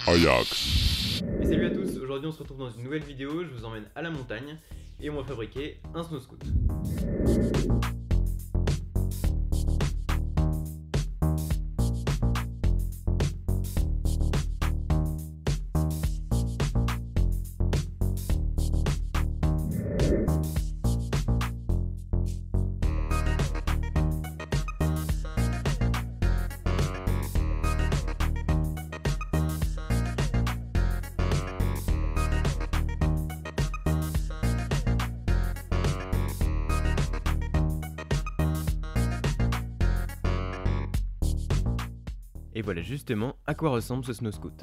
Ajax. Et salut à tous, aujourd'hui on se retrouve dans une nouvelle vidéo, je vous emmène à la montagne et on va fabriquer un snow scoot. Et voilà justement à quoi ressemble ce snow scoot.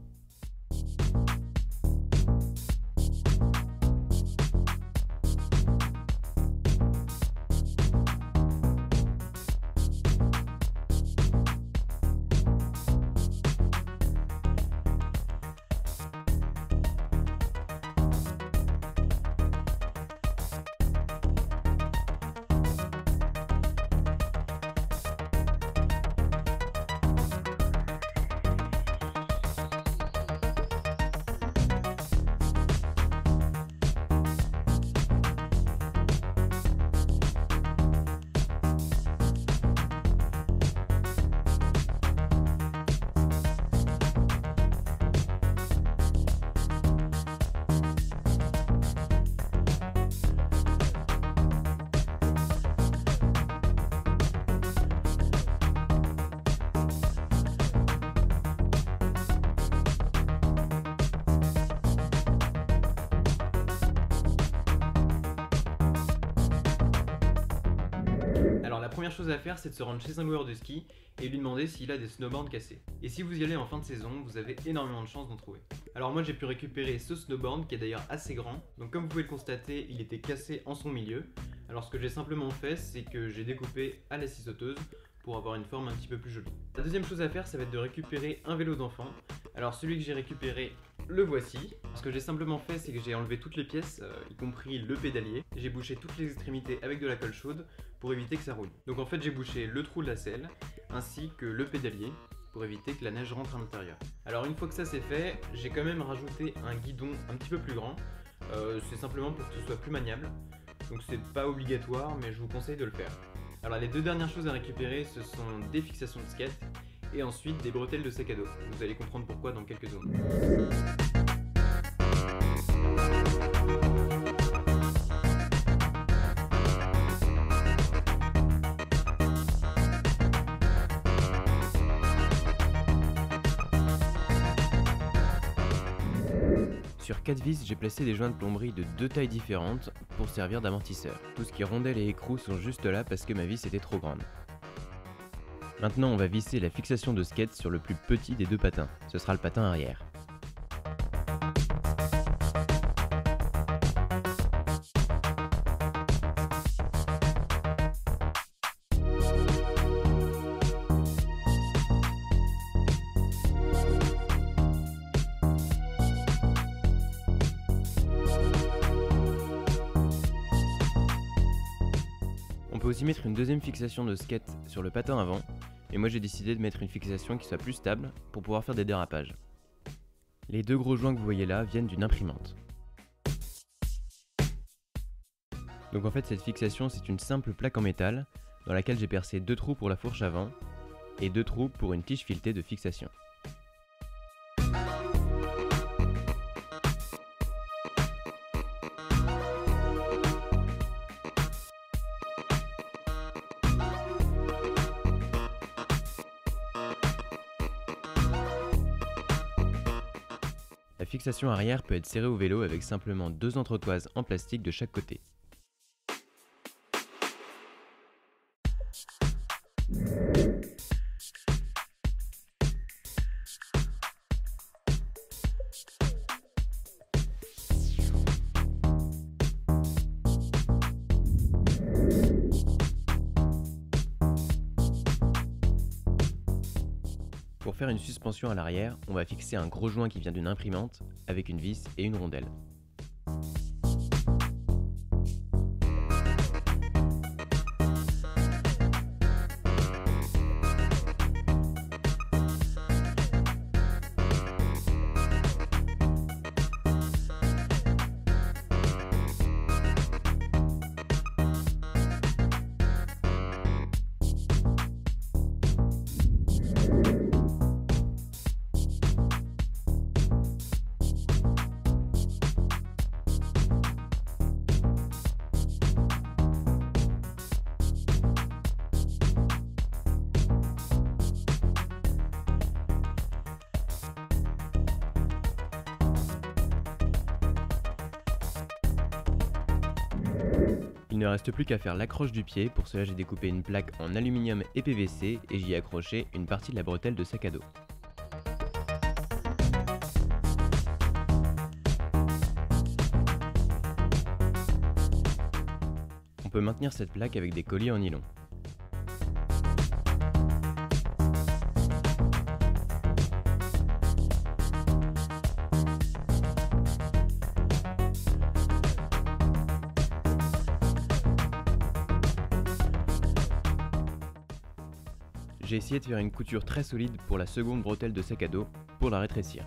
Alors la première chose à faire, c'est de se rendre chez un loueur de ski et lui demander s'il a des snowboards cassés. Et si vous y allez en fin de saison, vous avez énormément de chances d'en trouver. Alors moi j'ai pu récupérer ce snowboard qui est d'ailleurs assez grand. Donc comme vous pouvez le constater, il était cassé en son milieu. Alors ce que j'ai simplement fait, c'est que j'ai découpé à la scie sauteuse pour avoir une forme un petit peu plus jolie. La deuxième chose à faire, ça va être de récupérer un vélo d'enfant. Alors celui que j'ai récupéré, le voici. Ce que j'ai simplement fait, c'est que j'ai enlevé toutes les pièces, y compris le pédalier. J'ai bouché toutes les extrémités avec de la colle chaude pour éviter que ça rouille. Donc en fait j'ai bouché le trou de la selle ainsi que le pédalier pour éviter que la neige rentre à l'intérieur. Alors une fois que ça c'est fait, j'ai quand même rajouté un guidon un petit peu plus grand. C'est simplement pour que ce soit plus maniable. Donc c'est pas obligatoire, mais je vous conseille de le faire. Alors les deux dernières choses à récupérer, ce sont des fixations de skate et ensuite des bretelles de sac à dos. Vous allez comprendre pourquoi dans quelques secondes. Sur 4 vis, j'ai placé des joints de plomberie de 2 tailles différentes pour servir d'amortisseur. Tout ce qui est rondelles et écrous sont juste là parce que ma vis était trop grande. Maintenant on va visser la fixation de skate sur le plus petit des deux patins. Ce sera le patin arrière. On peut aussi mettre une deuxième fixation de skate sur le patin avant, et moi j'ai décidé de mettre une fixation qui soit plus stable pour pouvoir faire des dérapages. Les deux gros joints que vous voyez là viennent d'une imprimante. Donc en fait cette fixation c'est une simple plaque en métal dans laquelle j'ai percé 2 trous pour la fourche avant et 2 trous pour une tige filetée de fixation. La fixation arrière peut être serrée au vélo avec simplement 2 entretoises en plastique de chaque côté. Pour faire une suspension à l'arrière, on va fixer un gros joint qui vient d'une imprimante avec une vis et une rondelle. Il ne reste plus qu'à faire l'accroche du pied. Pour cela, j'ai découpé une plaque en aluminium et PVC et j'y ai accroché une partie de la bretelle de sac à dos. On peut maintenir cette plaque avec des colliers en nylon. J'ai essayé de faire une couture très solide pour la seconde bretelle de sac à dos pour la rétrécir.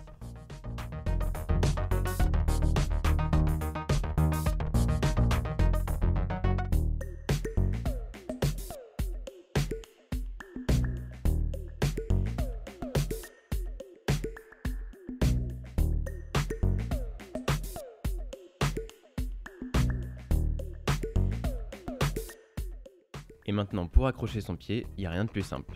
Et maintenant, pour accrocher son pied, il n'y a rien de plus simple.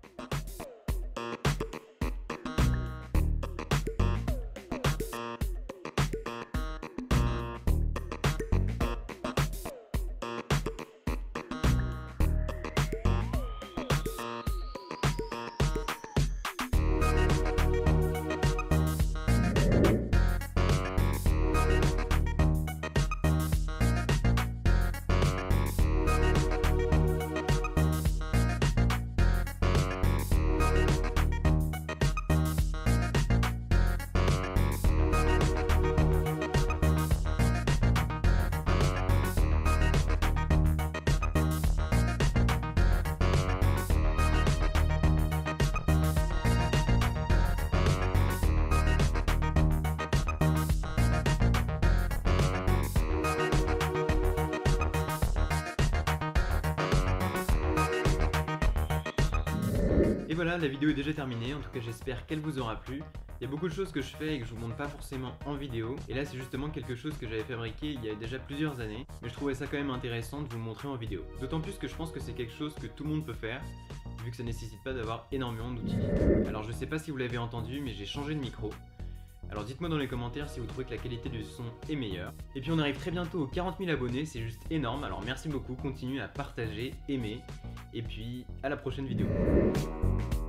Et voilà, la vidéo est déjà terminée, en tout cas j'espère qu'elle vous aura plu. Il y a beaucoup de choses que je fais et que je vous montre pas forcément en vidéo, et là c'est justement quelque chose que j'avais fabriqué il y a déjà plusieurs années, mais je trouvais ça quand même intéressant de vous montrer en vidéo. D'autant plus que je pense que c'est quelque chose que tout le monde peut faire, vu que ça nécessite pas d'avoir énormément d'outils. Alors je sais pas si vous l'avez entendu, mais j'ai changé de micro. Alors dites-moi dans les commentaires si vous trouvez que la qualité du son est meilleure. Et puis on arrive très bientôt aux 40 000 abonnés, c'est juste énorme, alors merci beaucoup, continuez à partager, aimer, et puis à la prochaine vidéo.